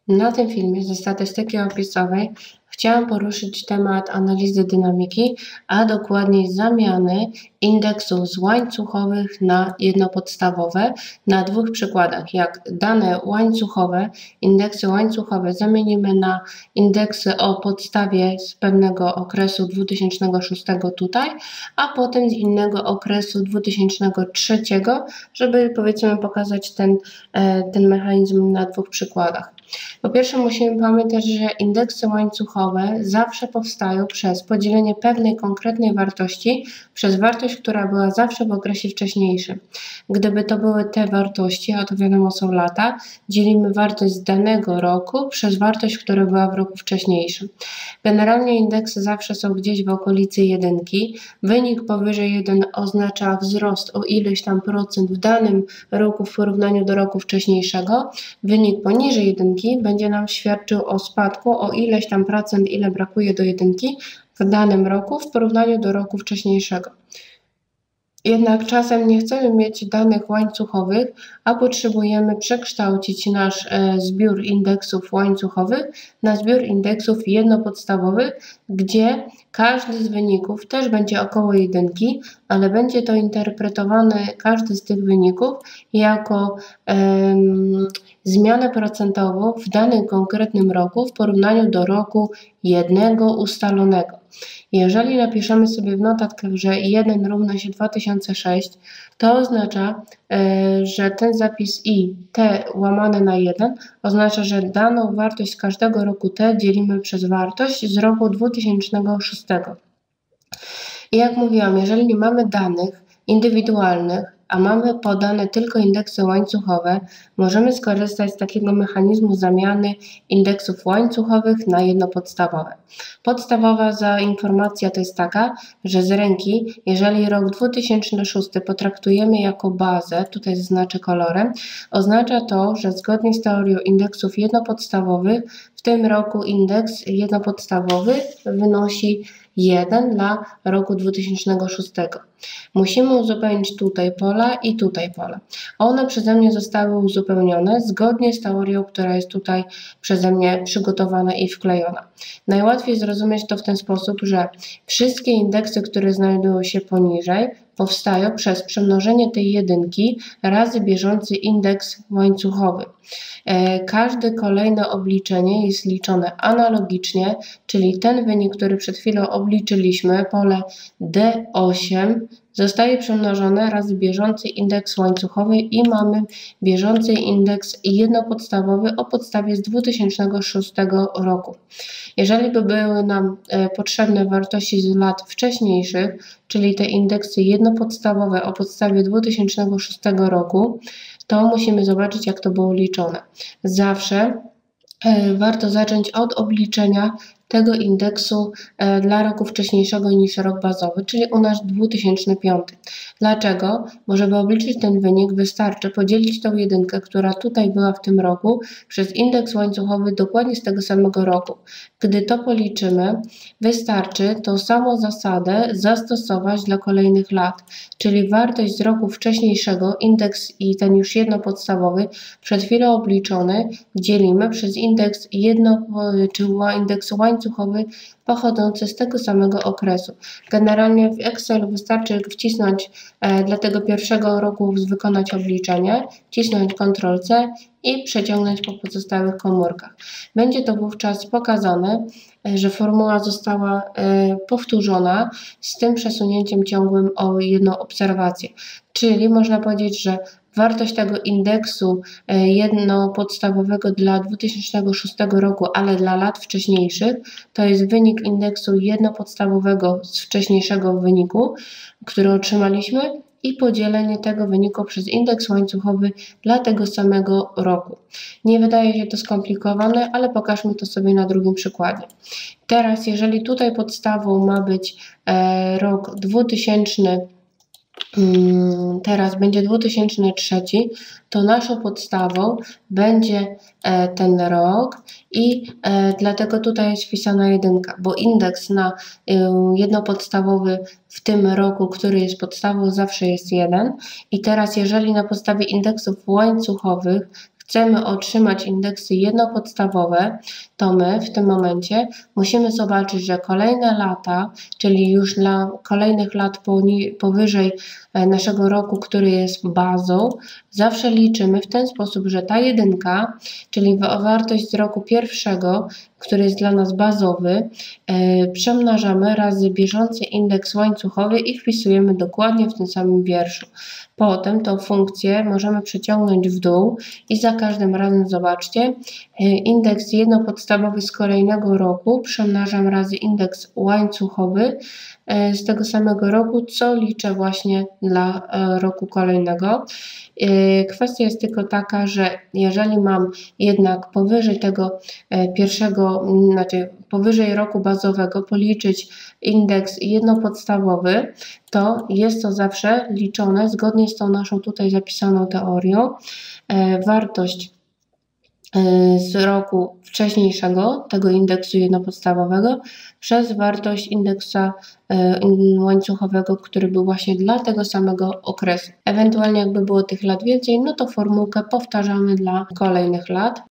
Na tym filmie ze statystyki opisowej chciałam poruszyć temat analizy dynamiki, a dokładniej zamiany indeksów z łańcuchowych na jednopodstawowe na dwóch przykładach. Jak dane łańcuchowe, indeksy łańcuchowe zamienimy na indeksy o podstawie z pewnego okresu 2006 tutaj, a potem z innego okresu 2003, żeby powiedzmy pokazać ten mechanizm na dwóch przykładach. Po pierwsze musimy pamiętać, że indeksy łańcuchowe zawsze powstają przez podzielenie pewnej konkretnej wartości przez wartość, która była zawsze w okresie wcześniejszym. Gdyby to były te wartości, a to wiadomo są lata, dzielimy wartość z danego roku przez wartość, która była w roku wcześniejszym. Generalnie indeksy zawsze są gdzieś w okolicy jedynki. Wynik powyżej 1 oznacza wzrost o ileś tam procent w danym roku w porównaniu do roku wcześniejszego. Wynik poniżej jedynki będzie nam świadczył o spadku o ileś tam procent, ile brakuje do jedynki w danym roku w porównaniu do roku wcześniejszego. Jednak czasem nie chcemy mieć danych łańcuchowych, a potrzebujemy przekształcić nasz zbiór indeksów łańcuchowych na zbiór indeksów jednopodstawowych, gdzie każdy z wyników też będzie około jedynki, ale będzie to interpretowane, każdy z tych wyników, jako zmianę procentową w danym konkretnym roku w porównaniu do roku jednego ustalonego. Jeżeli napiszemy sobie w notatkach, że 1 równa się 2006, to oznacza, że ten zapis i t łamane na 1 oznacza, że daną wartość z każdego roku t dzielimy przez wartość z roku 2006. I jak mówiłam, jeżeli nie mamy danych indywidualnych, a mamy podane tylko indeksy łańcuchowe, możemy skorzystać z takiego mechanizmu zamiany indeksów łańcuchowych na jednopodstawowe. Podstawowa informacja to jest taka, że z ręki, jeżeli rok 2006 potraktujemy jako bazę, tutaj zaznaczę kolorem, oznacza to, że zgodnie z teorią indeksów jednopodstawowych w tym roku indeks jednopodstawowy wynosi 1 dla roku 2006. Musimy uzupełnić tutaj pola i tutaj pola. One przeze mnie zostały uzupełnione zgodnie z teorią, która jest tutaj przeze mnie przygotowana i wklejona. Najłatwiej zrozumieć to w ten sposób, że wszystkie indeksy, które znajdują się poniżej, powstają przez przemnożenie tej jedynki razy bieżący indeks łańcuchowy. Każde kolejne obliczenie jest liczone analogicznie, czyli ten wynik, który przed chwilą obliczyliśmy, pole D8, zostaje przemnożone razy bieżący indeks łańcuchowy i mamy bieżący indeks jednopodstawowy o podstawie z 2006 roku. Jeżeli by były nam potrzebne wartości z lat wcześniejszych, czyli te indeksy jednopodstawowe o podstawie 2006 roku, to musimy zobaczyć, jak to było liczone. Zawsze warto zacząć od obliczenia tego indeksu dla roku wcześniejszego niż rok bazowy, czyli u nas 2005. Dlaczego? Bo żeby obliczyć ten wynik, wystarczy podzielić tą jedynkę, która tutaj była w tym roku, przez indeks łańcuchowy dokładnie z tego samego roku. Gdy to policzymy, wystarczy tą samą zasadę zastosować dla kolejnych lat, czyli wartość z roku wcześniejszego, indeks i ten już jednopodstawowy, przed chwilą obliczony, dzielimy przez indeks indeks łańcuchowy pochodzący z tego samego okresu. Generalnie w Excelu wystarczy wcisnąć dla tego pierwszego roku, wykonać obliczenie, wcisnąć Ctrl+C i przeciągnąć po pozostałych komórkach. Będzie to wówczas pokazane, że formuła została powtórzona z tym przesunięciem ciągłym o jedną obserwację. Czyli można powiedzieć, że wartość tego indeksu jednopodstawowego dla 2006 roku, ale dla lat wcześniejszych, to jest wynik indeksu jednopodstawowego z wcześniejszego wyniku, który otrzymaliśmy, i podzielenie tego wyniku przez indeks łańcuchowy dla tego samego roku. Nie wydaje się to skomplikowane, ale pokażmy to sobie na drugim przykładzie. Teraz, jeżeli tutaj podstawą ma być rok 2000, teraz będzie 2003, to naszą podstawą będzie ten rok i dlatego tutaj jest wpisana jedynka, bo indeks na jednopodstawowy w tym roku, który jest podstawą, zawsze jest 1. I teraz jeżeli na podstawie indeksów łańcuchowych chcemy otrzymać indeksy jednopodstawowe, to my w tym momencie musimy zobaczyć, że kolejne lata, czyli już dla kolejnych lat powyżej naszego roku, który jest bazą, zawsze liczymy w ten sposób, że ta jedynka, czyli wartość z roku pierwszego, który jest dla nas bazowy, przemnażamy razy bieżący indeks łańcuchowy i wpisujemy dokładnie w tym samym wierszu. Potem tą funkcję możemy przeciągnąć w dół i za każdym razem zobaczcie, indeks jednopodstawowy z kolejnego roku przemnażam razy indeks łańcuchowy z tego samego roku, co liczę właśnie dla roku kolejnego. Kwestia jest tylko taka, że jeżeli mam jednak powyżej tego powyżej roku bazowego policzyć indeks jednopodstawowy, to jest to zawsze liczone zgodnie z tą naszą tutaj zapisaną teorią. Wartość z roku wcześniejszego, tego indeksu jednopodstawowego, przez wartość indeksa łańcuchowego, który był właśnie dla tego samego okresu. Ewentualnie jakby było tych lat więcej, no to formułkę powtarzamy dla kolejnych lat.